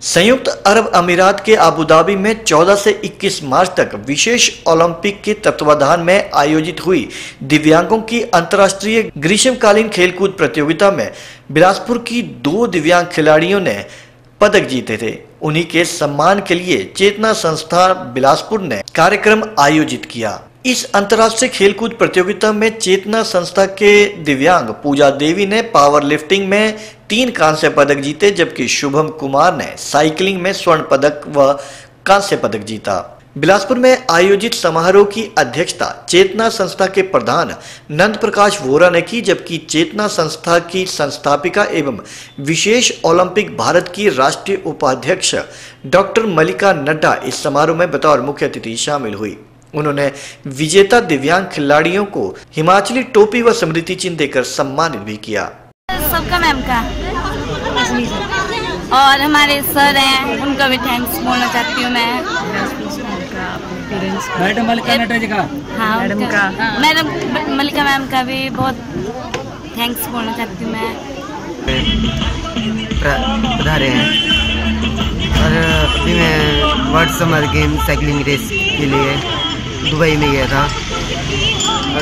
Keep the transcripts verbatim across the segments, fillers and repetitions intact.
संयुक्त अरब अमीरात के अबुधाबी में चौदह से इक्कीस मार्च तक विशेष ओलंपिक के तत्वाधान में आयोजित हुई दिव्यांगों की अंतर्राष्ट्रीय ग्रीष्मकालीन खेलकूद प्रतियोगिता में बिलासपुर की दो दिव्यांग खिलाड़ियों ने पदक जीते थे। उन्हीं के सम्मान के लिए चेतना संस्था बिलासपुर ने कार्यक्रम आयोजित किया। इस अंतर्राष्ट्रीय खेलकूद प्रतियोगिता में चेतना संस्था के दिव्यांग पूजा देवी ने पावर लिफ्टिंग में तीन कांस्य पदक जीते, जबकि शुभम कुमार ने साइकिलिंग में स्वर्ण पदक व कांस्य पदक जीता। बिलासपुर में आयोजित समारोह की अध्यक्षता चेतना संस्था के प्रधान नंद प्रकाश वोरा ने की, जबकि चेतना संस्था की संस्थापिका एवं विशेष ओलंपिक भारत की राष्ट्रीय उपाध्यक्ष डॉक्टर मलिका नड्डा इस समारोह में बतौर मुख्य अतिथि शामिल हुई। उन्होंने विजेता दिव्यांग खिलाड़ियों को हिमाचली टोपी व स्मृति चिन्ह देकर सम्मानित भी किया। सबका मैम का और हमारे सर हैं, उनका भी थैंक्स बोलना चाहती हूँ मैं। मैडम मलिका नड्डा जी का हाँ मैडम का मैडम मलिका मैम का भी बहुत थैंक्स बोलना चाहती हूँ मैं। पधारे हैं और अभी मैं world summer game cycling race के लिए दुबई में गया था और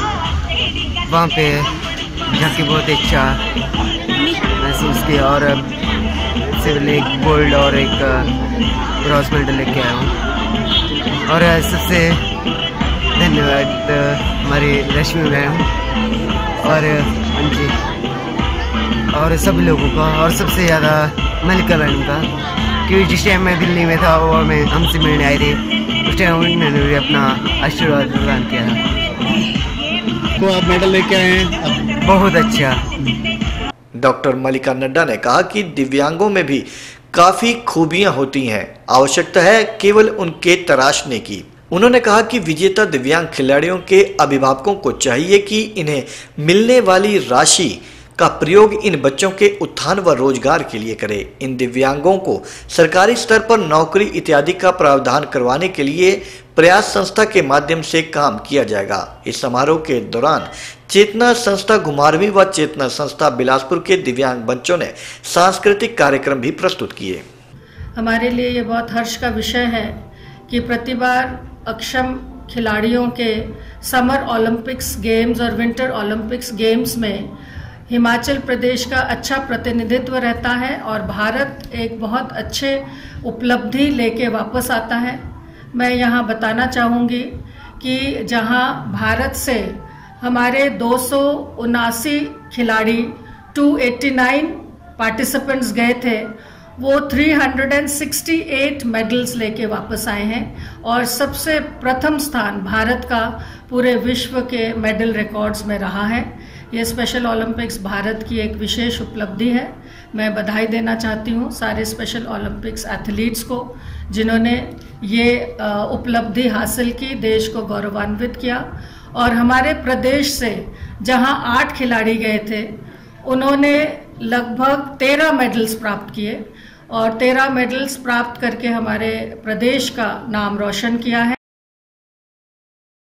वहाँ पे जाके बहुत अच्छा महसूस किया और सिर्फ एक गोल्ड और एक ब्रॉन्ज मेडल लेके आया हूँ। और सबसे धन्यवाद हमारी रश्मि मैम और अंजी और सब लोगों का, और सबसे ज़्यादा मलिका मैडम का, क्योंकि जिस टाइम मैं दिल्ली में था और मैं हमसे मिलने आए थे उस टाइम उन्होंने भी अपना आशीर्वाद प्रदान किया था। तो आप मेडल लेके आए हैं, बहुत अच्छा। डॉक्टर मलिका नड्डा ने कहा कि दिव्यांगों में भी काफी खूबियां होती हैं, आवश्यकता है केवल उनके तराशने की। उन्होंने कहा कि विजेता दिव्यांग खिलाड़ियों के अभिभावकों को चाहिए कि इन्हें मिलने वाली राशि का प्रयोग इन बच्चों के उत्थान व रोजगार के लिए करे। इन दिव्यांगों को सरकारी स्तर पर नौकरी इत्यादि का प्रावधान करवाने के लिए प्रयास संस्था के माध्यम से काम किया जाएगा। इस समारोह के दौरान चेतना संस्था घुमारवीं व चेतना संस्था बिलासपुर के दिव्यांग बच्चों ने सांस्कृतिक कार्यक्रम भी प्रस्तुत किए। हमारे लिए ये बहुत हर्ष का विषय है कि प्रतिबार अक्षम खिलाड़ियों के समर ओलंपिक्स गेम्स और विंटर ओलंपिक्स गेम्स में हिमाचल प्रदेश का अच्छा प्रतिनिधित्व रहता है और भारत एक बहुत अच्छे उपलब्धि लेके वापस आता है। मैं यहाँ बताना चाहूँगी कि जहाँ भारत से हमारे दो सौ उनासी खिलाड़ी दो सौ नवासी पार्टिसिपेंट्स गए थे, वो तीन सौ अड़सठ मेडल्स लेके वापस आए हैं और सबसे प्रथम स्थान भारत का पूरे विश्व के मेडल रिकॉर्ड्स में रहा है। ये स्पेशल ओलंपिक्स भारत की एक विशेष उपलब्धि है। मैं बधाई देना चाहती हूँ सारे स्पेशल ओलंपिक्स एथलीट्स को जिन्होंने ये उपलब्धि हासिल की, देश को गौरवान्वित किया। और हमारे प्रदेश से जहाँ आठ खिलाड़ी गए थे उन्होंने लगभग तेरह मेडल्स प्राप्त किए और तेरह मेडल्स प्राप्त करके हमारे प्रदेश का नाम रोशन किया है।